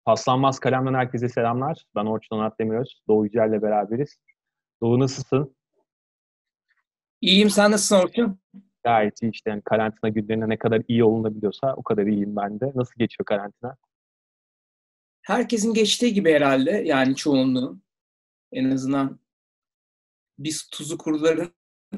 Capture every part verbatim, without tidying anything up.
Paslanmaz Kalem'den herkese selamlar. Ben Orçun Onat Demiröz. Doğu Yücel'le beraberiz. Doğu nasılsın? İyiyim, sen nasılsın Orçun? Gayet iyi işte. Yani karantina günlerinde ne kadar iyi olunabiliyorsa o kadar iyiyim ben de. Nasıl geçiyor karantina? Herkesin geçtiği gibi herhalde, yani çoğunluğun. En azından biz tuzu kuruların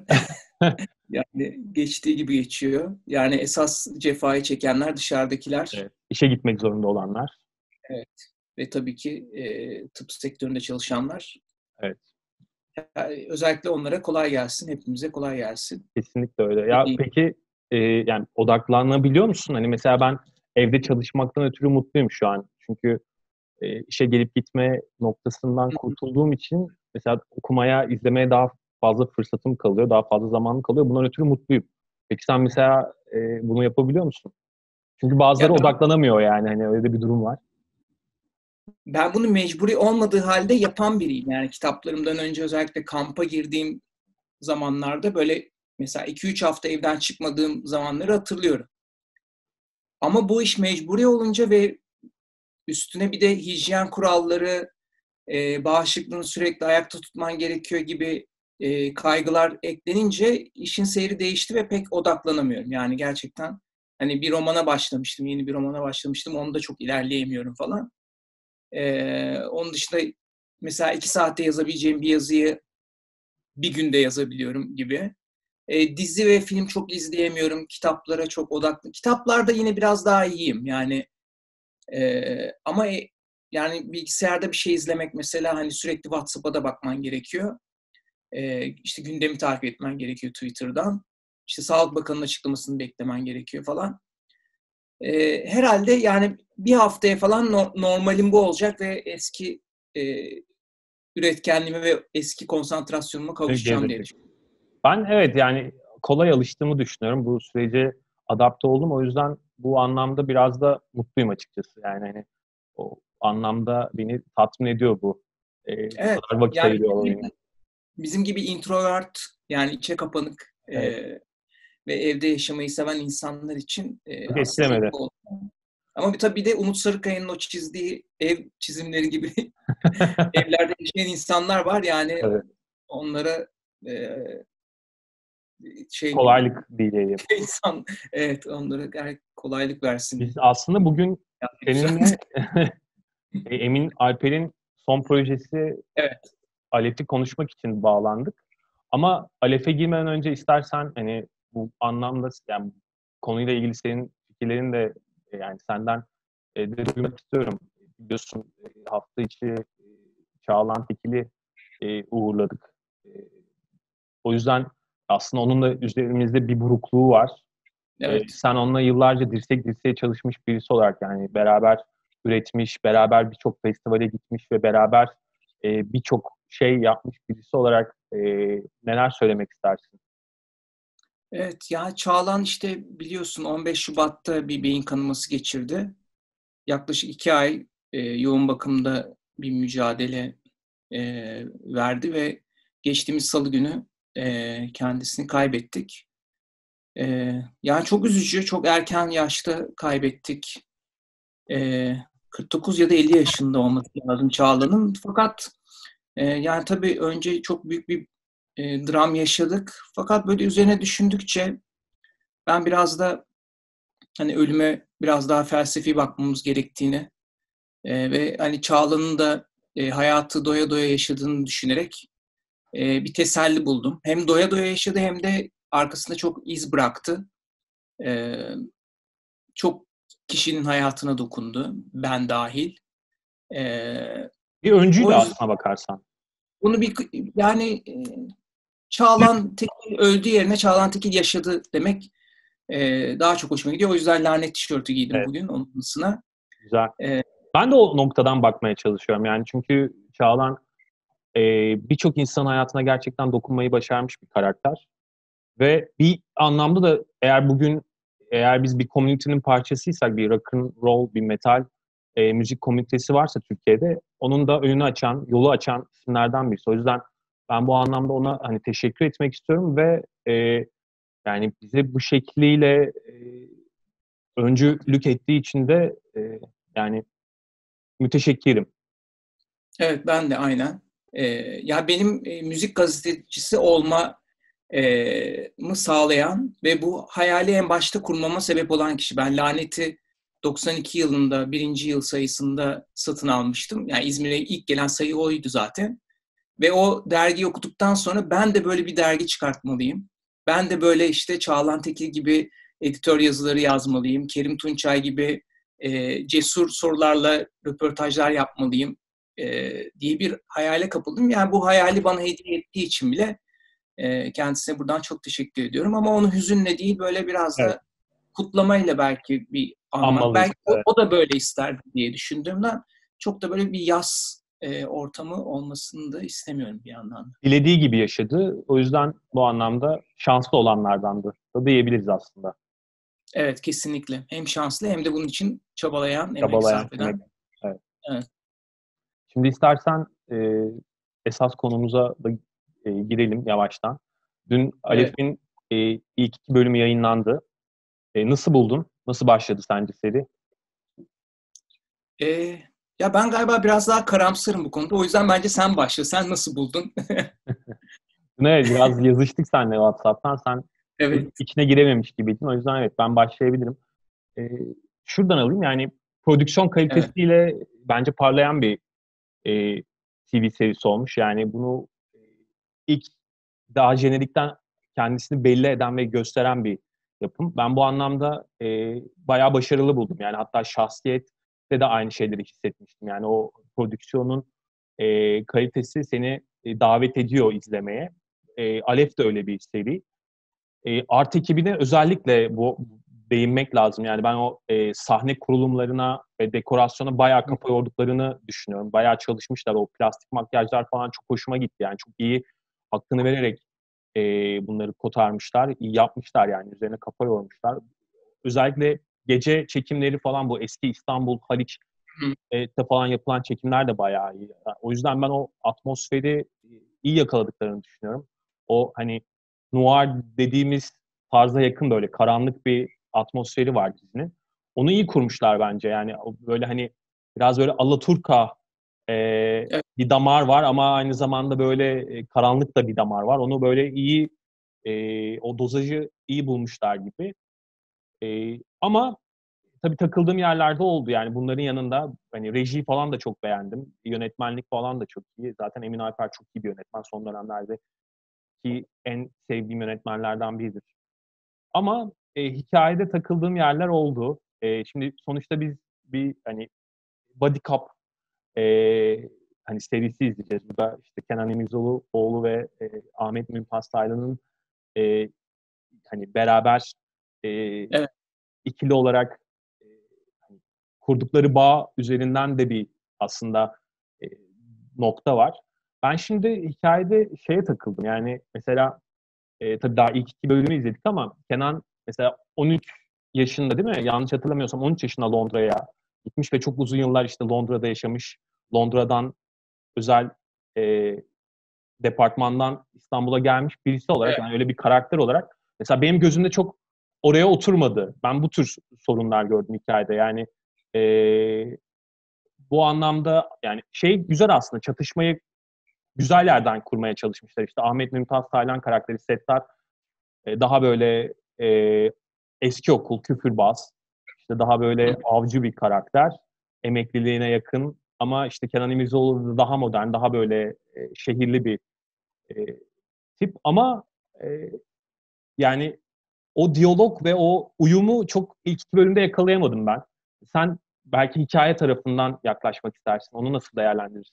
yani geçtiği gibi geçiyor. Yani esas cefayı çekenler dışarıdakiler. Evet. İşe gitmek zorunda olanlar. Evet. Ve tabii ki e, tıp sektöründe çalışanlar. Evet. Yani özellikle onlara kolay gelsin, hepimize kolay gelsin. Kesinlikle öyle. Ya İyi. peki e, yani odaklanabiliyor musun? Hani mesela ben evde çalışmaktan ötürü mutluyum şu an. Çünkü e, işe gelip gitme noktasından kurtulduğum için mesela okumaya, izlemeye daha fazla fırsatım kalıyor. Daha fazla zamanım kalıyor. Bundan ötürü mutluyum. Peki sen mesela e, bunu yapabiliyor musun? Çünkü bazıları Ya ben, odaklanamıyor yani. Hani öyle de bir durum var. ben bunu mecburi olmadığı halde yapan biriyim. Yani kitaplarımdan önce özellikle kampa girdiğim zamanlarda böyle mesela iki üç hafta evden çıkmadığım zamanları hatırlıyorum. Ama bu iş mecburi olunca ve üstüne bir de hijyen kuralları, e, bağışıklığını sürekli ayakta tutman gerekiyor gibi e, kaygılar eklenince işin seyri değişti ve pek odaklanamıyorum. Yani gerçekten hani bir romana başlamıştım, yeni bir romana başlamıştım. Onda çok ilerleyemiyorum falan. E, onun dışında mesela iki saatte yazabileceğim bir yazıyı bir günde yazabiliyorum gibi. E, dizi ve film çok izleyemiyorum. Kitaplara çok odaklı. Kitaplarda yine biraz daha iyiyim. Yani Ee, ama e, yani bilgisayarda bir şey izlemek mesela hani sürekli WhatsApp'a da bakman gerekiyor. Ee, işte gündemi takip etmen gerekiyor Twitter'dan. İşte Sağlık Bakanı'nın açıklamasını beklemen gerekiyor falan. Ee, herhalde yani bir haftaya falan no- normalim bu olacak ve eski e, üretkenliğime ve eski konsantrasyonuma kavuşacağım diye Gelecek. düşünüyorum. Ben evet yani kolay alıştığımı düşünüyorum. Bu sürece adapte oldum. O yüzden bu anlamda biraz da mutluyum açıkçası. Yani hani o anlamda beni tatmin ediyor bu. Ee, bu Evet, kadar vakit yani ayırıyor bizim olabilmek. gibi, bizim gibi introvert yani içe kapanık e, Evet. ve evde yaşamayı seven insanlar için e, Çok aslında iyi etkilemedi. oldu. Ama bir, tabii bir de Umut Sarıkaya'nın o çizdiği ev çizimleri gibi evlerde yaşayan insanlar var. Yani Evet. onlara e, şey Kolaylık diyeyim. insan evet onlara gayet kolaylık Biz versin. aslında bugün Yani güzel. seninle e, Emin Alper'in son projesi Evet. Alef'i konuşmak için bağlandık. Ama Alef'e girmeden önce istersen hani bu anlamda yani konuyla ilgili senin fikirlerini de e, yani senden e, de duymak istiyorum. Biliyorsun e, hafta içi e, Çağlan Tekil'i e, uğurladık. E, o yüzden aslında onun da üzerimizde bir burukluğu var. E, Evet. sen onunla yıllarca dirsek dirseğe çalışmış birisi olarak yani beraber üretmiş, beraber birçok festivale gitmiş ve beraber e, birçok şey yapmış birisi olarak e, neler söylemek istersin? Evet ya Çağlan işte biliyorsun on beş Şubat'ta bir beyin kanaması geçirdi. Yaklaşık iki ay e, yoğun bakımda bir mücadele e, verdi ve geçtiğimiz Salı günü e, kendisini kaybettik. E, yani çok üzücü, çok erken yaşta kaybettik. E, kırk dokuz ya da elli yaşında olması lazım Çağla'nın. Fakat e, yani tabii önce çok büyük bir e, dram yaşadık. Fakat böyle üzerine düşündükçe ben biraz da hani ölüme biraz daha felsefi bakmamız gerektiğini e, ve hani Çağla'nın da e, hayatı doya doya yaşadığını düşünerek e, bir teselli buldum. Hem doya doya yaşadı hem de arkasında çok iz bıraktı. E, çok kişinin hayatına dokundu, ben dahil. E, Bir öncüydü o yüzden aslına bakarsan. bunu bir yani e, Çağlan Tekil öldü yerine Çağlan Tekil yaşadı demek e, daha çok hoşuma gidiyor. O yüzden lanet tişörtü giydim Evet, bugün onun anısına. güzel. E, Ben de o noktadan bakmaya çalışıyorum. Yani çünkü Çağlan e, birçok insan hayatına gerçekten dokunmayı başarmış bir karakter. Ve bir anlamda da eğer bugün eğer biz bir komünitenin parçasıysak bir rock and roll, bir metal e, müzik komünitesi varsa Türkiye'de onun da önünü açan, yolu açan isimlerden birisi. O yüzden ben bu anlamda ona hani teşekkür etmek istiyorum ve e, yani bize bu şekliyle e, öncülük ettiği için de e, yani müteşekkirim. Evet, ben de aynen. Ee, ya benim e, müzik gazetecisi olma e, mı sağlayan ve bu hayali en başta kurmama sebep olan kişi. Ben Lanet'i doksan iki yılında birinci yıl sayısında satın almıştım. Yani İzmir'e ilk gelen sayı oydu zaten. Ve o dergiyi okuduktan sonra ben de böyle bir dergi çıkartmalıyım. Ben de böyle işte Çağlan Tekil gibi editör yazıları yazmalıyım. Kerim Tunçay gibi e, cesur sorularla röportajlar yapmalıyım e, diye bir hayale kapıldım. Yani bu hayali bana hediye ettiği için bile e, kendisine buradan çok teşekkür ediyorum. Ama onu hüzünle değil, böyle biraz Evet. da kutlamayla belki bir anmak. Anmalıyız. Belki o, Evet. o da böyle isterdi diye düşündüğümden çok da böyle bir yas e, ortamı olmasını da istemiyorum bir yandan da. Dilediği gibi yaşadı. O yüzden bu anlamda şanslı olanlardandı da diyebiliriz aslında. Evet, kesinlikle. Hem şanslı hem de bunun için çabalayan, emek Çabalayan sarf emek. eden. Evet. Evet. Şimdi istersen e, esas konumuza da e, girelim yavaştan. Dün Evet. Alef'in e, ilk iki bölümü yayınlandı. E, nasıl buldun? Nasıl başladı sence seri? E, ya ben galiba biraz daha karamsarım bu konuda. O yüzden bence sen başla. Sen nasıl buldun? Evet, biraz yazıştık seninle WhatsApp'tan. Sen çok Evet. içine girememiş gibiydin. O yüzden evet, ben başlayabilirim. E, Şuradan alayım, yani prodüksiyon Evet. kalitesiyle bence parlayan bir e, T V serisi olmuş. Yani bunu e, ilk daha jenerikten kendisini belli eden ve gösteren bir yapım. Ben bu anlamda e, bayağı başarılı buldum. Yani hatta Şahsiyet'te de aynı şeyleri hissetmiştim. Yani o prodüksiyonun e, kalitesi seni e, davet ediyor izlemeye. E, Alef de öyle bir seri. E, art ekibine özellikle bu değinmek lazım. Yani ben o e, sahne kurulumlarına ve dekorasyona bayağı kafa yorduklarını düşünüyorum. Bayağı çalışmışlar. O plastik makyajlar falan çok hoşuma gitti. Yani çok iyi, hakkını vererek e, bunları kotarmışlar. İyi yapmışlar yani. Üzerine kafa yormuşlar. Özellikle gece çekimleri falan, bu eski İstanbul, Haliç'te falan yapılan çekimler de bayağı iyi. Yani o yüzden ben o atmosferi iyi yakaladıklarını düşünüyorum. O hani noir dediğimiz tarza yakın böyle karanlık bir atmosferi var dizinin. Onu iyi kurmuşlar bence. Yani böyle hani biraz böyle alaturka e, Evet. bir damar var ama aynı zamanda böyle e, karanlık da bir damar var. Onu böyle iyi, e, o dozajı iyi bulmuşlar gibi. E, ama tabii takıldığım yerlerde oldu. Yani bunların yanında hani reji falan da çok beğendim. Yönetmenlik falan da çok iyi. Zaten Emin Alper çok iyi bir yönetmen. Son dönemlerde ki en sevdiğim yönetmenlerden biridir. Ama e, hikayede takıldığım yerler oldu. E, şimdi sonuçta biz bir hani body cop e, hani serisi izleyeceğiz. Burada işte Kenan İmirzalıoğlu ve e, Ahmet Mümtaz Taylan'ın e, hani beraber e, Evet. ikili olarak e, hani kurdukları bağ üzerinden de bir aslında e, nokta var. Ben şimdi hikayede şeye takıldım. Yani mesela e, tabii daha ilk iki bölümü izledik ama Kenan mesela on üç yaşında değil mi? Yanlış hatırlamıyorsam on üç yaşında Londra'ya gitmiş ve çok uzun yıllar işte Londra'da yaşamış. Londra'dan özel e, departmandan İstanbul'a gelmiş birisi olarak, Evet. yani öyle bir karakter olarak mesela benim gözümde çok oraya oturmadı. Ben bu tür sorunlar gördüm hikayede. Yani e, bu anlamda yani şey güzel aslında, çatışmayı güzel yerden kurmaya çalışmışlar. İşte Ahmet Mümtaz Taylan karakteri Settar e, daha böyle e, eski okul, küfürbaz, işte daha böyle avcı bir karakter. Emekliliğine yakın ama işte Kenan İmirzalıoğlu daha modern, daha böyle e, şehirli bir e, tip. Ama e, yani o diyalog ve o uyumu çok ilk iki bölümde yakalayamadım ben. Sen belki hikaye tarafından yaklaşmak istersin. Onu nasıl değerlendirirsin?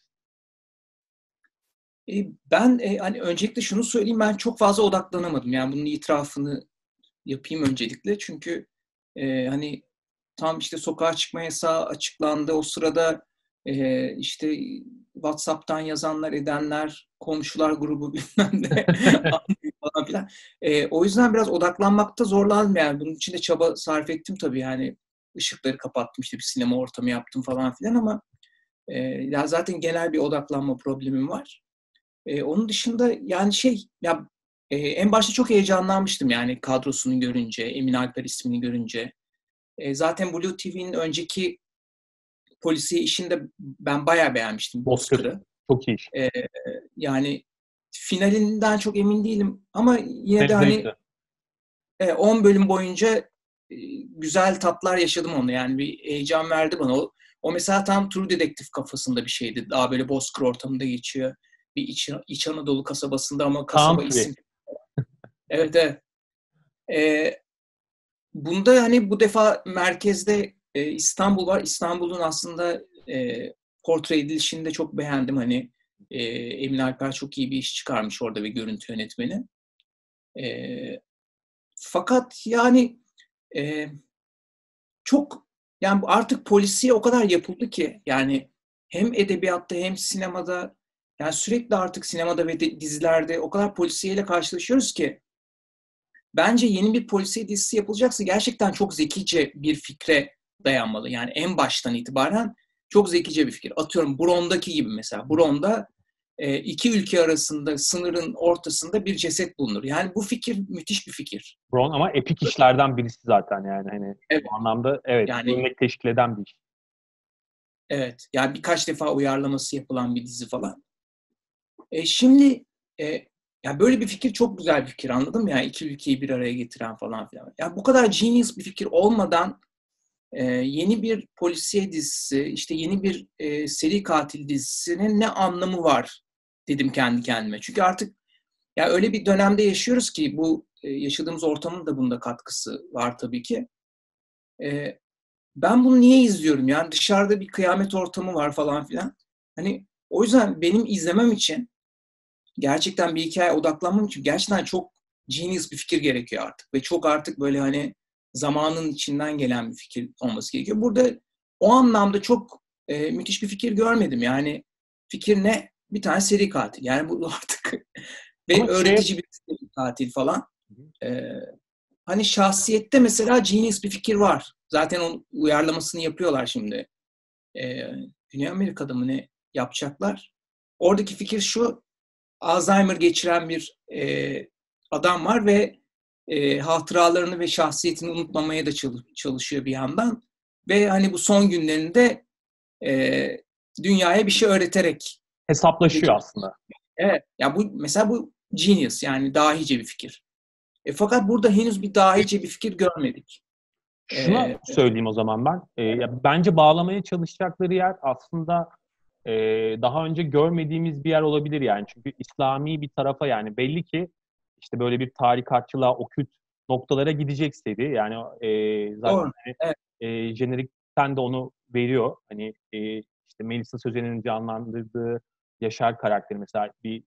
E, ben e, hani öncelikle şunu söyleyeyim, ben çok fazla odaklanamadım. Yani bunun itirafını yapayım öncelikle. Çünkü e, hani tam işte sokağa çıkma yasağı açıklandı. O sırada e, işte WhatsApp'tan yazanlar, edenler, komşular grubu bilmem ne falan filan. E, o yüzden biraz odaklanmakta zorlandım yani. Bunun için de çaba sarf ettim tabii yani. Işıkları kapattım, işte bir sinema ortamı yaptım falan filan ama e, ya zaten genel bir odaklanma problemim var. E, onun dışında yani şey ya e, en başta çok heyecanlanmıştım yani kadrosunu görünce, Emin Alper ismini görünce. E, zaten Blue T V'nin önceki polisiye işinde ben bayağı beğenmiştim Bozkır'ı. Çok iyi iş. Ee, yani finalinden çok emin değilim ama yine Pek de hani zevkli. on bölüm boyunca e, güzel tatlar yaşadım onu. Yani bir heyecan verdi bana. O, o mesela tam True Detective kafasında bir şeydi. Daha böyle Bozkır ortamında geçiyor. Bir İç, İç Anadolu kasabasında ama kasaba Country. isim. Evet, evet. Ee, bunda hani bu defa merkezde e, İstanbul var. İstanbul'un aslında e, portre edilişini de çok beğendim. Hani e, Emin Alper çok iyi bir iş çıkarmış orada ve görüntü yönetmeni. E, fakat yani e, çok yani artık polisiye o kadar yapıldı ki yani hem edebiyatta hem sinemada yani sürekli artık sinemada ve dizilerde o kadar polisiyeyle karşılaşıyoruz ki bence yeni bir polisiye dizisi yapılacaksa gerçekten çok zekice bir fikre dayanmalı. Yani en baştan itibaren çok zekice bir fikir. Atıyorum Bron'daki gibi mesela. Bron'da e, iki ülke arasında sınırın ortasında bir ceset bulunur. Yani bu fikir müthiş bir fikir. Bron ama epik işlerden birisi zaten yani hani Evet. bu anlamda evet Yani örnek teşkil eden bir iş. evet. Yani birkaç defa uyarlaması yapılan bir dizi falan. E, şimdi e, ya böyle bir fikir çok güzel bir fikir, anladın mı? Yani iki ülkeyi bir araya getiren falan filan. Ya bu kadar genius bir fikir olmadan e, yeni bir polisiye dizisi, işte yeni bir e, seri katil dizisinin ne anlamı var dedim kendi kendime. Çünkü artık ya öyle bir dönemde yaşıyoruz ki bu e, yaşadığımız ortamın da bunda katkısı var tabii ki. E, ben bunu niye izliyorum? Yani dışarıda bir kıyamet ortamı var falan filan. Hani o yüzden benim izlemem için gerçekten bir hikaye odaklanmam için gerçekten çok genius bir fikir gerekiyor artık. Ve çok artık böyle hani zamanın içinden gelen bir fikir olması gerekiyor. Burada o anlamda çok e, müthiş bir fikir görmedim. Yani fikir ne? Bir tane seri katil. Yani bu artık ve Ama şey öğretici bir seri katil falan. E, hani şahsiyette mesela genius bir fikir var. Zaten onun uyarlamasını yapıyorlar şimdi. E, Güney Amerika'da mı ne yapacaklar? Oradaki fikir şu: Alzheimer geçiren bir e, adam var ve e, hatıralarını ve şahsiyetini unutmamaya da çalışıyor bir yandan. Ve hani bu son günlerinde e, dünyaya bir şey öğreterek hesaplaşıyor geçiyor. aslında. Evet. Ya bu mesela bu genius, yani dahice bir fikir. E, fakat burada henüz bir dahice bir fikir görmedik. Şuna E, söyleyeyim o zaman ben. E, ya bence bağlamaya çalışacakları yer aslında e, daha önce görmediğimiz bir yer olabilir yani. Çünkü İslami bir tarafa yani belli ki işte böyle bir tarikatçılığa, okült noktalara gidecek seri. Yani e, zaten doğru. Evet. e, jenerikten de onu veriyor. Hani e, işte Melisa Sözen'in canlandırdığı Yaşar karakteri mesela bir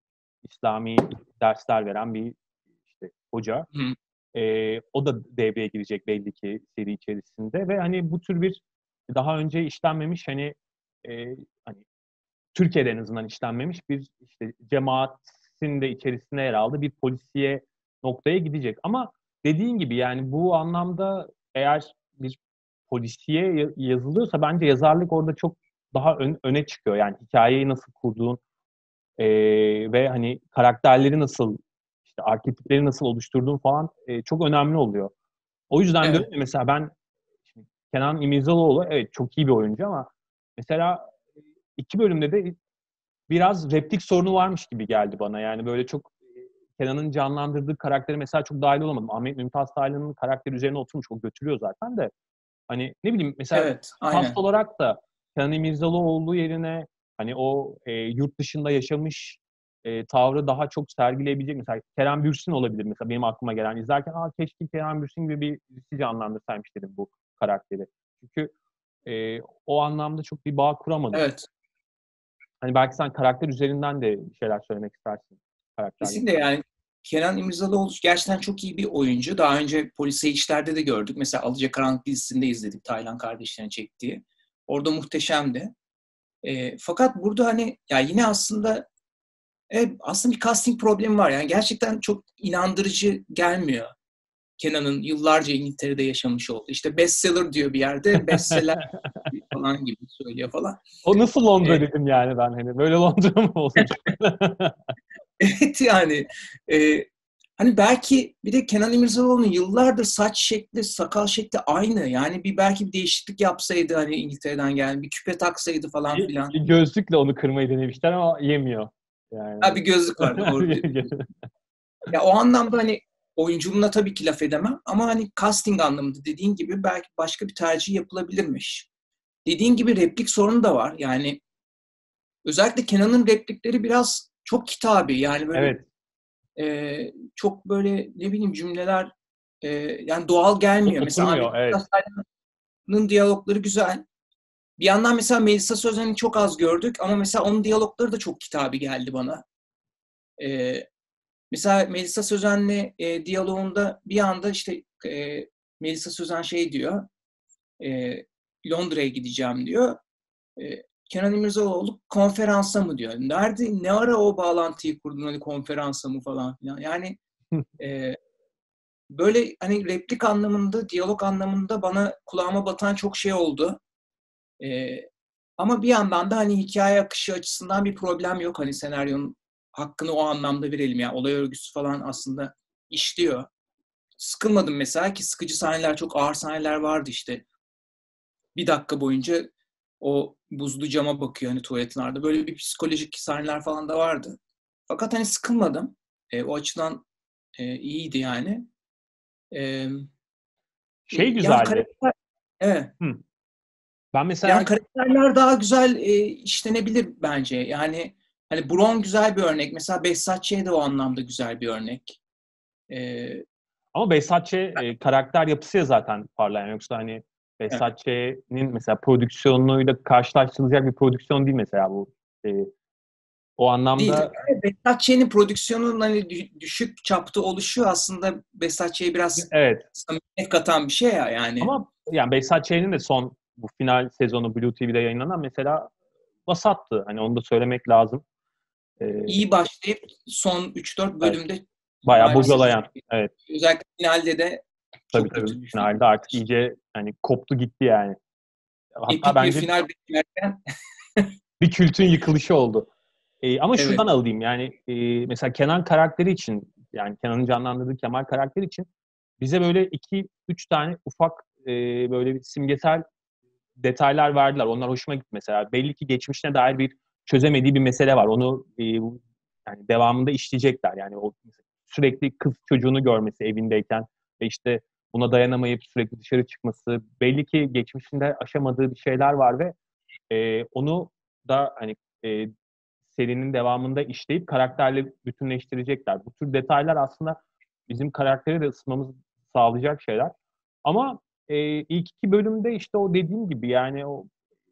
İslami dersler veren bir işte hoca. Hı. E, o da devreye girecek belli ki seri içerisinde ve hani bu tür bir daha önce işlenmemiş hani e, hani Türkiye'de en azından işlenmemiş bir işte cemaatin de içerisinde yer aldığı bir polisiye noktaya gidecek. Ama dediğin gibi yani bu anlamda eğer bir polisiye yazılıyorsa bence yazarlık orada çok daha ön, öne çıkıyor. Yani hikayeyi nasıl kurduğun e, ve hani karakterleri nasıl işte arketipleri nasıl oluşturduğun falan e, çok önemli oluyor. O yüzden Evet. diyorum ya mesela ben şimdi Kenan İmirzalıoğlu evet çok iyi bir oyuncu ama mesela iki bölümde de biraz replik sorunu varmış gibi geldi bana. Yani böyle çok Kenan'ın canlandırdığı karakteri mesela çok dahil olamadım. Ahmet Mümtaz Taylan'ın karakteri üzerine oturmuş. O götürüyor zaten de. Hani ne bileyim mesela Evet. kast Aynen. olarak da Kenan İmirzalıoğlu yerine hani o e, yurt dışında yaşamış e, tavrı daha çok sergileyebilecek. Mesela Kerem Bürsin olabilir mesela benim aklıma gelen. İzlerken aa keşke Kerem Bürsin gibi bir birisi canlandırsaymış dedim bu karakteri. Çünkü e, o anlamda çok bir bağ kuramadım. Evet. Hani belki sen karakter üzerinden de bir şeyler söylemek istersin. Karakterle. Kesinlikle yani Kenan İmirzalıoğlu gerçekten çok iyi bir oyuncu. Daha önce polisiye işlerde de gördük. Mesela Alacakaranlık dizisinde izledik, Taylan kardeşlerin çektiği. Orada muhteşemdi. E, fakat burada hani ya yine aslında evet, aslında bir casting problemi var. Yani gerçekten çok inandırıcı gelmiyor. Kenan'ın yıllarca İngiltere'de yaşamış olduğu. İşte bestseller diyor bir yerde, bestseller falan gibi söylüyor falan. O nasıl Londra E, dedim yani ben hani. Böyle Londra mı olur? evet yani e, Hani belki bir de Kenan İmirzalıoğlu'nun yıllardır saç şekli, sakal şekli aynı. Yani bir belki bir değişiklik yapsaydı hani İngiltere'den gelen bir küpe taksaydı falan Bir, filan. bir gözlükle onu kırmayı denemişler ama yemiyor. Ha Yani. bir gözlük var doğru. Ya o anlamda hani oyunculuğuna tabii ki laf edemem ama hani casting anlamında dediğin gibi belki başka bir tercih yapılabilirmiş. Dediğin gibi replik sorunu da var. Yani özellikle Kenan'ın replikleri biraz çok kitabi. Yani böyle Evet. e, çok böyle ne bileyim cümleler e, yani doğal gelmiyor. Mesela Ahmet Oturmuyor. Evet. Mümtaz'ın diyalogları güzel. Bir yandan mesela Melisa Sözen'i çok az gördük ama mesela onun diyalogları da çok kitabi geldi bana. E, Mesela Melisa Sözen'le e, diyaloğunda bir anda işte e, Melisa Sözen şey diyor, e, Londra'ya gideceğim diyor. E, Kenan İmirzalıoğlu konferansa mı diyor. Nerede, ne ara o bağlantıyı kurdun hani konferansa mı falan filan. Yani e, böyle hani replik anlamında, diyalog anlamında bana kulağıma batan çok şey oldu. E, Ama bir yandan da hani hikaye akışı açısından bir problem yok. Hani senaryonun hakkını o anlamda verelim. Yani olay örgüsü falan aslında işliyor. Sıkılmadım mesela ki sıkıcı sahneler, çok ağır sahneler vardı işte. Bir dakika boyunca o buzlu cama bakıyor hani tuvaletin ardında. Böyle bir psikolojik sahneler falan da vardı. Fakat hani sıkılmadım. E, o açıdan e, iyiydi yani. E, Şey Yani güzeldi. karakter, evet. Hı. Ben mesela Yani karakterler daha güzel e, işlenebilir bence. Yani hani Bron güzel bir örnek. Mesela Behzat Ç. de o anlamda güzel bir örnek. E, ama Behzat Ç. e, karakter yapısıya zaten parlayan. Yoksa hani evet. Behzat Ç.'nin mesela prodüksiyonuyla karşılaştırılacak bir prodüksiyon değil mesela bu. E, o Değil. anlamda Evet, Behzat Ç'nin prodüksiyonunun hani dü- düşük çapta oluşu aslında Behzat Ç'ye biraz evet. samimiyet katan bir şey ya yani. Ama yani Behzat Ç'nin de son bu final sezonu Blue T V'de yayınlanan mesela vasattı. Hani onu da söylemek lazım. E, İyi başlayıp son üç dört evet. bölümde Bayağı maalesef bocalayan. Evet. özellikle finalde de Tabii çok tabii. kötü bir final. Finalde artık iyice hani koptu gitti yani. Hatta Epik bir bence final beklerken bir kültün yıkılışı oldu. E, ama şuradan evet, alayım yani e, mesela Kenan karakteri için yani Kenan'ın canlandırdığı Kemal karakteri için bize böyle iki üç tane ufak e, böyle bir simgesel detaylar verdiler. Onlar hoşuma gitti mesela. Belli ki geçmişine dair bir çözemediği bir mesele var. Onu e, yani devamında işleyecekler. Yani o sürekli kız çocuğunu görmesi evindeyken ve işte buna dayanamayıp sürekli dışarı çıkması. Belli ki geçmişinde aşamadığı bir şeyler var ve e, onu da hani e, serinin devamında işleyip karakterle bütünleştirecekler. Bu tür detaylar aslında bizim karakteri de ısınmamızı sağlayacak şeyler. Ama e, ilk iki bölümde işte o dediğim gibi yani o,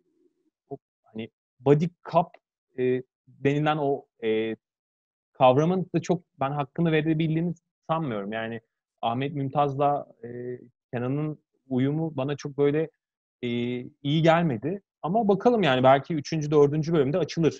o hani body cop e, denilen o e, kavramın da çok ben hakkını verebildiğini sanmıyorum. Yani Ahmet Mümtaz'la e, Kenan'ın uyumu bana çok böyle e, iyi gelmedi. Ama bakalım yani belki üçüncü, dördüncü bölümde açılır.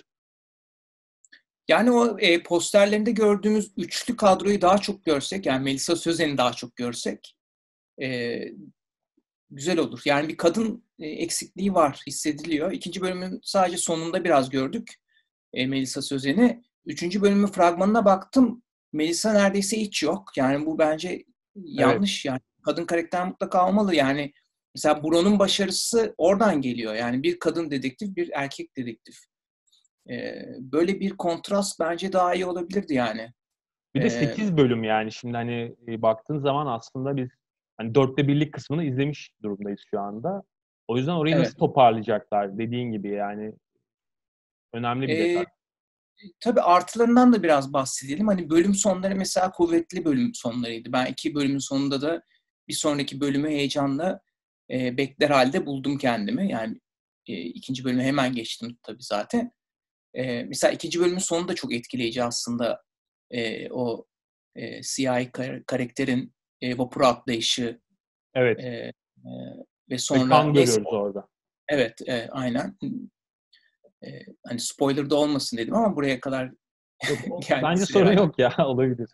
yani o e, posterlerinde gördüğümüz üçlü kadroyu daha çok görsek, yani Melisa Sözen'i daha çok görsek e, güzel olur. Yani bir kadın e, eksikliği var, hissediliyor. İkinci bölümün sadece sonunda biraz gördük e, Melisa Sözen'i. Üçüncü bölümün fragmanına baktım. Melisa neredeyse hiç yok. Yani bu bence Evet. yanlış yani. Kadın karakter mutlaka olmalı. Yani mesela Bron'un başarısı oradan geliyor. Yani bir kadın dedektif, bir erkek dedektif. E, böyle bir kontrast bence daha iyi olabilirdi yani. Bir de E, sekiz bölüm yani şimdi hani e, baktığın zaman aslında biz hani dörtte birlik kısmını izlemiş durumdayız şu anda. O yüzden orayı evet. nasıl toparlayacaklar dediğin gibi yani önemli bir detay. E, Tabii artılarından da biraz bahsedelim. Hani bölüm sonları mesela kuvvetli bölüm sonlarıydı. Ben iki bölümün sonunda da bir sonraki bölümü heyecanla e, bekler halde buldum kendimi. Yani e, ikinci bölümü hemen geçtim tabii zaten. E, mesela ikinci bölümün sonu da çok etkileyici aslında. E, o e, siyahi kar- karakterin e, vapura atlayışı Evet. e, e, ve Ve sonra kan neyse görüyoruz orada. evet e, aynen. E, Hani spoiler da olmasın dedim ama buraya kadar Yok, o- bence geldiyse sorun herhalde. yok ya olabilir.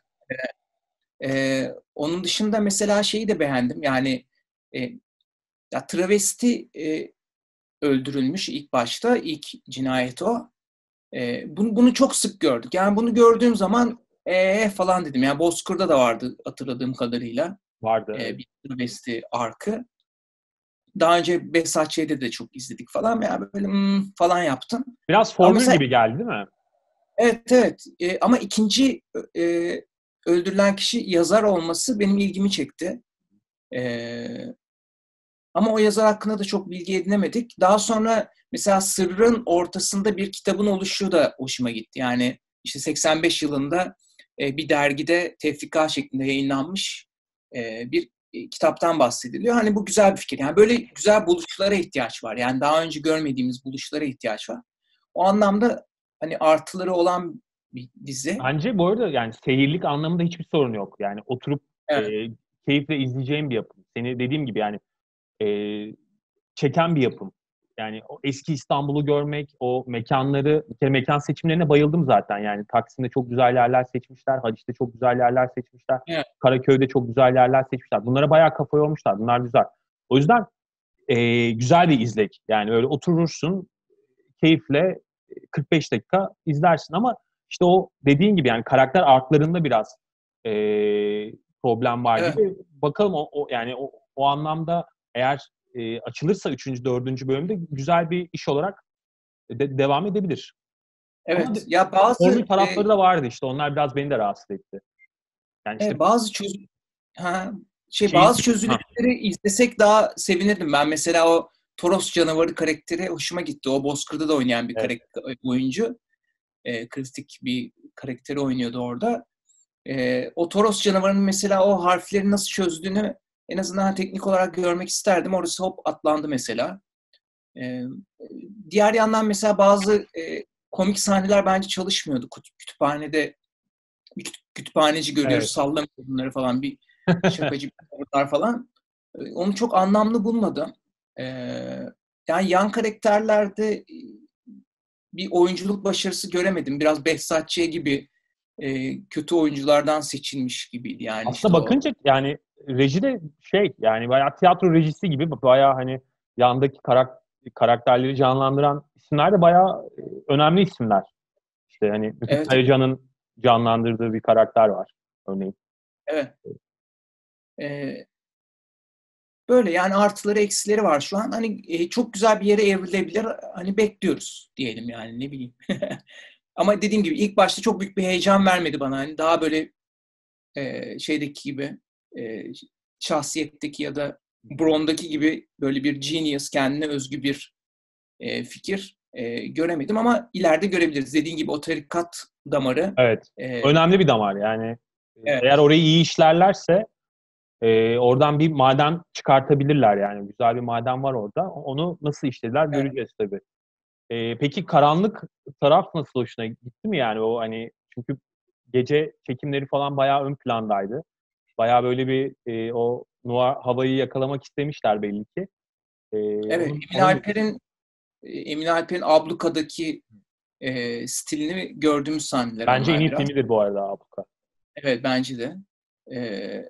Ee, onun dışında mesela şeyi de beğendim. Yani e, ya travesti e, öldürülmüş ilk başta. İlk cinayet o. E, bunu, bunu çok sık gördük. Yani bunu gördüğüm zaman Ee falan dedim. Yani Bozkır'da da vardı hatırladığım kadarıyla. Vardı. Ee, Evet. bir travesti arkı. Daha önce Behzat Ç'de de çok izledik falan. Yani böyle hmm, falan yaptım. Biraz Ama formül mesela gibi geldi değil mi? evet evet. Ee, ama ikinci e, öldürülen kişi yazar olması benim ilgimi çekti. Ee, Ama o yazar hakkında da çok bilgi edinemedik. Daha sonra mesela Sırrın ortasında bir kitabın oluşu da hoşuma gitti. Yani işte seksen beş yılında e, bir dergide tefrika şeklinde yayınlanmış e, bir e, kitaptan bahsediliyor. Hani bu güzel bir fikir. Yani böyle güzel buluşlara ihtiyaç var. Yani daha önce görmediğimiz buluşlara ihtiyaç var. O anlamda hani artıları olan bir dizi. Bence bu arada yani seyirlik anlamında hiçbir sorun yok. Yani oturup e, Evet, keyifle izleyeceğim bir yapım. Seni dediğim gibi yani e, çeken bir yapım. Yani o eski İstanbul'u görmek, o mekanları, bir kere mekan seçimlerine bayıldım zaten. Yani Taksim'de çok güzel yerler seçmişler, Haliç'te çok güzel yerler seçmişler, evet, Karaköy'de çok güzel yerler seçmişler. Bunlara bayağı kafa yormuşlar, bunlar güzel. O yüzden e, güzel bir izlek. Yani öyle oturursun, keyifle kırk beş dakika izlersin ama işte o dediğin gibi yani karakter arklarında biraz e, problem var evet, gibi. Bakalım o, o yani o, o anlamda eğer e, açılırsa üçüncü dördüncü bölümde güzel bir iş olarak de, devam edebilir. Ama de, evet. Ya formül bazı e, tarafları da vardı işte. Onlar biraz beni de rahatsız etti. Yani işte e, bazı çözüm ha, şey şeyi bazı ha, çözünürlükleri izlesek daha sevinirdim. Ben mesela o Toros canavarı karakteri hoşuma gitti. O Bozkır'da da oynayan bir evet. karakter, oyuncu. E, kritik bir karakteri oynuyordu orada. E, o Toros canavarının mesela o harfleri nasıl çözdüğünü en azından teknik olarak görmek isterdim. Orası hop atlandı mesela. E, Diğer yandan mesela bazı e, komik sahneler bence çalışmıyordu. Kütüphanede bir kütüphaneci görüyoruz, Evet. sallamıyor bunları falan, bir şakacı bir tavırlar falan. Ee, Onu çok anlamlı bulmadım. Ee, Yani yan karakterlerde bir oyunculuk başarısı göremedim. Biraz Behzat Ç. gibi e, kötü oyunculardan seçilmiş gibiydi yani Aslında işte o. bakınca yani reji de şey yani bayağı tiyatro rejisi gibi bayağı hani yandaki karak karakterleri canlandıran isimler de bayağı e, önemli isimler. İşte hani Müfit Evet, Kayacan'ın canlandırdığı bir karakter var örneğin. evet. Ee, Böyle yani artıları eksileri var şu an. Hani e, çok güzel bir yere evrilebilir. Hani bekliyoruz diyelim yani ne bileyim. Ama dediğim gibi ilk başta çok büyük bir heyecan vermedi bana. Hani daha böyle e, şeydeki gibi e, şahsiyetteki ya da Bron'daki gibi böyle bir genius, kendine özgü bir e, fikir e, göremedim ama ileride görebiliriz. Dediğin gibi o tarikat damarı Evet. e, Önemli bir damar yani. E, Eğer evet, orayı iyi işlerlerse e, oradan bir maden çıkartabilirler yani. Güzel bir maden var orada. Onu nasıl işlediler evet. göreceğiz tabii. E, peki karanlık taraf nasıl hoşuna gitti mi yani o hani çünkü gece çekimleri falan bayağı ön plandaydı. Bayağı böyle bir e, o noir havayı yakalamak istemişler belli ki. E, Evet, onun, Emin onun ne diyorsun? Alper'in e, Emin Alper'in Abluka'daki e, stilini gördüğümüz sahneler Bence en onlar iyi biraz. filmidir bu arada Abuka. Evet, bence de. E,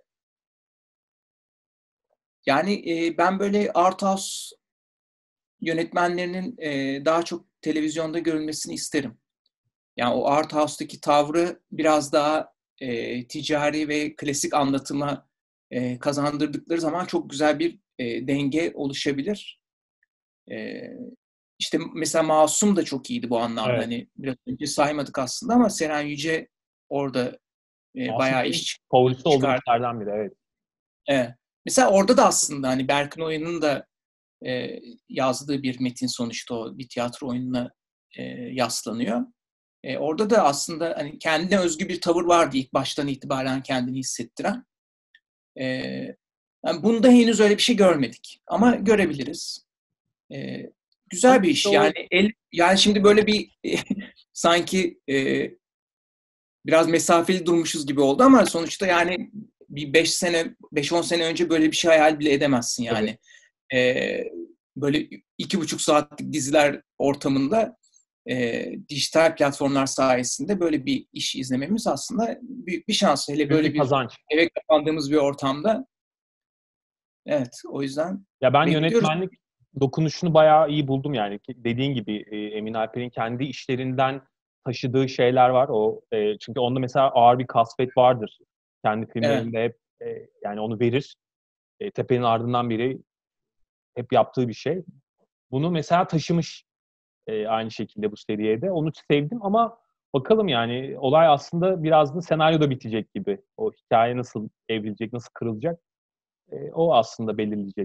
Yani e, ben böyle art house yönetmenlerinin e, daha çok televizyonda görülmesini isterim. Yani o art house'taki tavrı biraz daha e, ticari ve klasik anlatıma e, kazandırdıkları zaman çok güzel bir e, denge oluşabilir. E, işte mesela Masum da çok iyiydi bu anlamda. Evet. Hani biraz önce saymadık aslında ama Seren Yüce orada e, Masum bayağı benim iş, iş favorisi olduğum çıkardı. işlerden biri. Evet. Evet. Mesela orada da aslında hani Berkın Oya'nın da e, yazdığı bir metin sonuçta o bir tiyatro oyununa e, yaslanıyor. E, orada da aslında hani kendine özgü bir tavır vardı ilk baştan itibaren kendini hissettiren. E, Yani bunda henüz öyle bir şey görmedik ama görebiliriz. E, Ama Güzel bir işte iş o yani el, yani şimdi böyle bir sanki e, biraz mesafeli durmuşuz gibi oldu ama sonuçta yani bir beş sene beş on sene önce böyle bir şey hayal bile edemezsin tabii. yani. E, Böyle iki buçuk saatlik diziler ortamında e, dijital platformlar sayesinde böyle bir iş izlememiz aslında büyük bir şans. Hele Büyük bir böyle bir kazanç. eve kapandığımız bir ortamda. Evet, o yüzden Ya ben bekliyoruz. yönetmenlik dokunuşunu bayağı iyi buldum yani. Ki dediğin gibi e, Emin Alper'in kendi işlerinden taşıdığı şeyler var. O e, çünkü onda mesela ağır bir kasvet vardır. Kendi Evet. filmlerinde hep e, yani onu verir. E, Tepe'nin Ardından biri hep yaptığı bir şey. Bunu mesela taşımış e, aynı şekilde bu seriye de. Onu sevdim ama bakalım yani olay aslında biraz da senaryoda bitecek gibi. O hikaye nasıl evrilecek, nasıl kırılacak e, o aslında belirleyecek.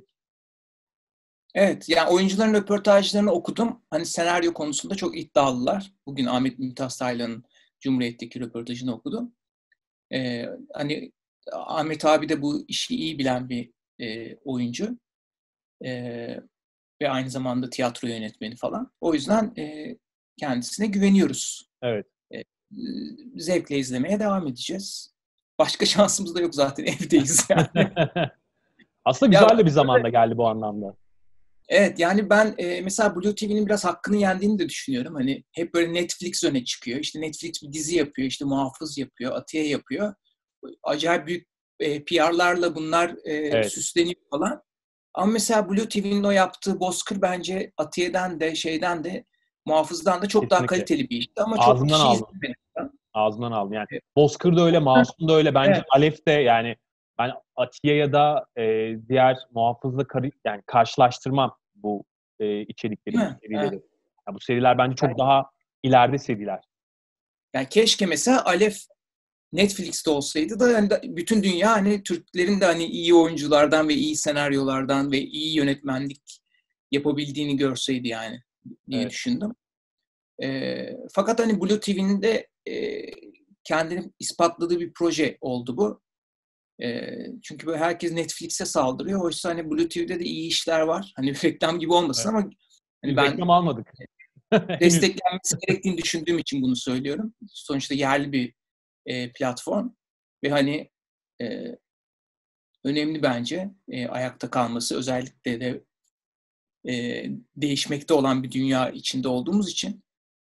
Evet, yani oyuncuların röportajlarını okudum. Hani senaryo konusunda çok iddialılar. Bugün Ahmet Mümtaz Taylan'ın Cumhuriyet'teki röportajını okudum. Ee, hani Ahmet abi de bu işi iyi bilen bir e, oyuncu. Ee, ve aynı zamanda tiyatro yönetmeni falan. O yüzden e, kendisine güveniyoruz. Evet. E, zevkle izlemeye devam edeceğiz. Başka şansımız da yok zaten, evdeyiz yani. Aslında Ya güzel de bir zamanda geldi bu anlamda. evet, yani ben e, mesela Blue T V'nin biraz hakkını yendiğini de düşünüyorum. Hani hep böyle Netflix öne çıkıyor. İşte Netflix bir dizi yapıyor, işte Muhafız yapıyor, Atiye yapıyor. Acayip büyük e, P R'larla bunlar e, Evet. süsleniyor falan. Ama mesela Blue T V'nin o yaptığı Bozkır bence Atiye'den de şeyden de Muhafız'dan da çok daha Kesinlikle. kaliteli bir işti. Ama çok Ağzından kişi aldım. izlemedi. Ağzından aldım. Yani Evet. Bozkır da öyle, Masum da öyle. Bence Evet. Alef de yani ben Atiye ya da e, diğer Muhafız'la karı, yani karşılaştırmam bu e, içerikleri, Değil bu mi? serileri. Evet. Yani bu seriler bence Yani, çok daha ileride seriler. yani keşke mesela Alef Netflix'te olsaydı da hani bütün dünya hani Türklerin de hani iyi oyunculardan ve iyi senaryolardan ve iyi yönetmenlik yapabildiğini görseydi yani diye Evet. düşündüm. E, fakat hani Blue T V'nin de e, kendini ispatladığı bir proje oldu bu. E, çünkü böyle herkes Netflix'e saldırıyor. Oysa hani Blue T V'de de iyi işler var. Hani reklam gibi olmasın Evet. ama hani Biz ben reklam almadık. Henüz. desteklenmesi gerektiğini düşündüğüm için bunu söylüyorum. Sonuçta yerli bir e, platform ve hani e, önemli bence e, ayakta kalması, özellikle de e, değişmekte olan bir dünya içinde olduğumuz için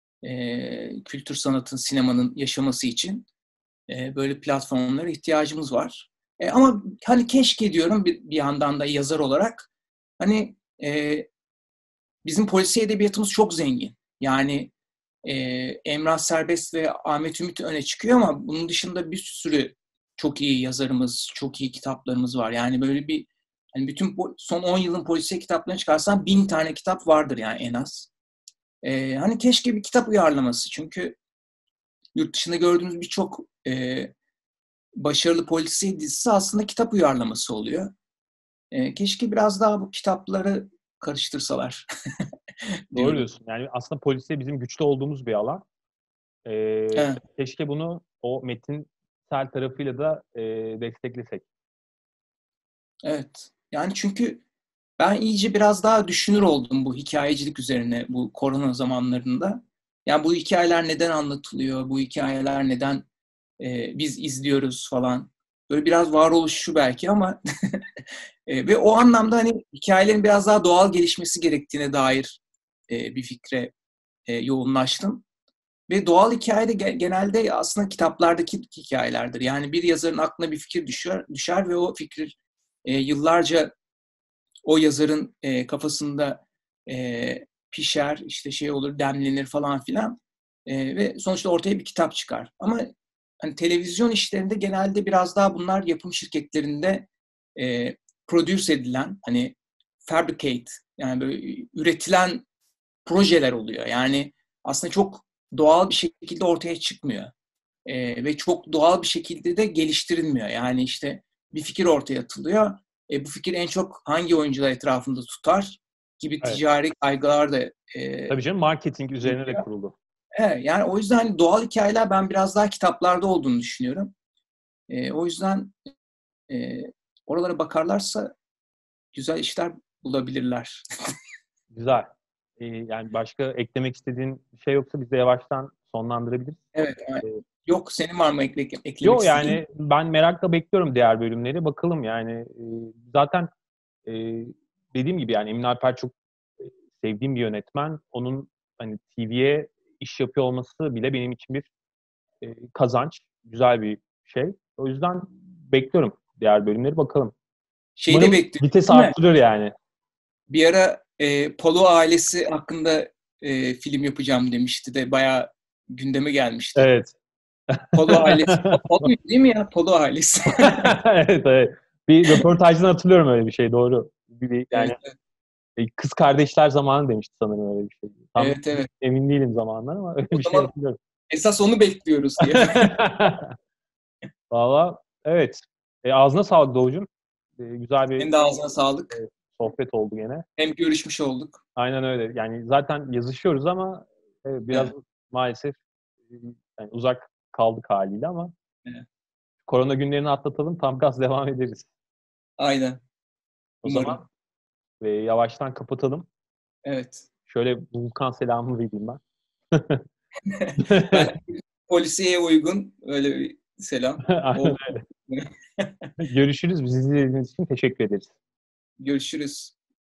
e, kültür sanatın, sinemanın yaşaması için e, böyle platformlara ihtiyacımız var. E, ama hani keşke diyorum bir, bir yandan da yazar olarak hani e, bizim polisiye edebiyatımız çok zengin. Yani e, Emrah Serbest ve Ahmet Ümit öne çıkıyor ama bunun dışında bir sürü çok iyi yazarımız, çok iyi kitaplarımız var. Yani böyle bir hani bütün son on yılın polisiye kitaplarını çıkarsan bin tane kitap vardır yani en az. E, hani keşke bir kitap uyarlaması. Çünkü yurt dışında gördüğümüz birçok e, başarılı polisiye dizisi aslında kitap uyarlaması oluyor. E, keşke biraz daha bu kitapları karıştırsalar Doğru diyorum. diyorsun. Yani aslında polisiye bizim güçlü olduğumuz bir alan. Ee, Evet. keşke bunu o metinsel tarafıyla da e, desteklesek. Evet. Yani çünkü ben iyice biraz daha düşünür oldum bu hikayecilik üzerine bu korona zamanlarında. Yani bu hikayeler neden anlatılıyor, bu hikayeler neden e, biz izliyoruz falan. Böyle biraz varoluşçu belki ama e, ve o anlamda hani hikayelerin biraz daha doğal gelişmesi gerektiğine dair e, bir fikre e, yoğunlaştım. Ve doğal hikaye de genelde aslında kitaplardaki hikayelerdir. Yani bir yazarın aklına bir fikir düşer, düşer ve o fikir e, yıllarca o yazarın e, kafasında e, pişer, işte şey olur, demlenir falan filan e, ve sonuçta ortaya bir kitap çıkar. Ama hani televizyon işlerinde genelde biraz daha bunlar yapım şirketlerinde e, produce edilen, hani fabricate, yani böyle üretilen projeler oluyor. Yani aslında çok doğal bir şekilde ortaya çıkmıyor. E, ve çok doğal bir şekilde de geliştirilmiyor. Yani işte bir fikir ortaya atılıyor. E, bu fikir en çok hangi oyuncular etrafında tutar gibi Evet. ticari kaygılar da e, Tabii canım, marketing üzerine de geliyor. kurulu. Evet, yani o yüzden hani doğal hikayeler ben biraz daha kitaplarda olduğunu düşünüyorum. E, o yüzden e, oralara bakarlarsa güzel işler bulabilirler. Güzel. Ee, yani başka eklemek istediğin bir şey yoksa biz de yavaştan sonlandırabiliriz. Evet. Yani Ee, yok, senin var mı ekle, eklemek Yo istediğin? yani ben merakla bekliyorum diğer bölümleri. Bakalım yani e, zaten e, dediğim gibi yani Emin Alper çok e, sevdiğim bir yönetmen. Onun hani T V'ye iş yapıyor olması bile benim için bir e, kazanç. Güzel bir şey. O yüzden bekliyorum diğer bölümleri, bakalım. Şeyi de Umarım bekliyorum, vites değil mi? arttırır yani. Bir ara e, Palo ailesi hakkında e, film yapacağım demişti de bayağı gündeme gelmişti. Evet. Podo ailesi. Podo değil mi ya? Podo ailesi. Evet, evet. Bir röportajdan hatırlıyorum öyle bir şey, doğru. Bir, yani Evet, e, kız kardeşler zamanı demişti sanırım öyle bir şey. Tam evet, evet. emin değilim zamanlar ama öyle O bir şey zaman hatırlıyorum. esas onu bekliyoruz diye. Valla evet. E, ağzına sağlık Doğucuğum. E, güzel bir Senin de ağzına e, sağlık. sohbet oldu gene. Hem görüşmüş olduk. Aynen öyle. Yani zaten yazışıyoruz ama e, biraz Evet, maalesef e, yani uzak kaldık haliyle ama evet. korona günlerini atlatalım, tam gaz devam ederiz. Aynen. O Umarım. zaman e, yavaştan kapatalım. Evet. Şöyle Vulkan selamı vereyim ben. Ben polisiye uygun öyle bir selam. Aynen O öyle. Görüşürüz. Bizi izlediğiniz için teşekkür ederiz. görüşürüz.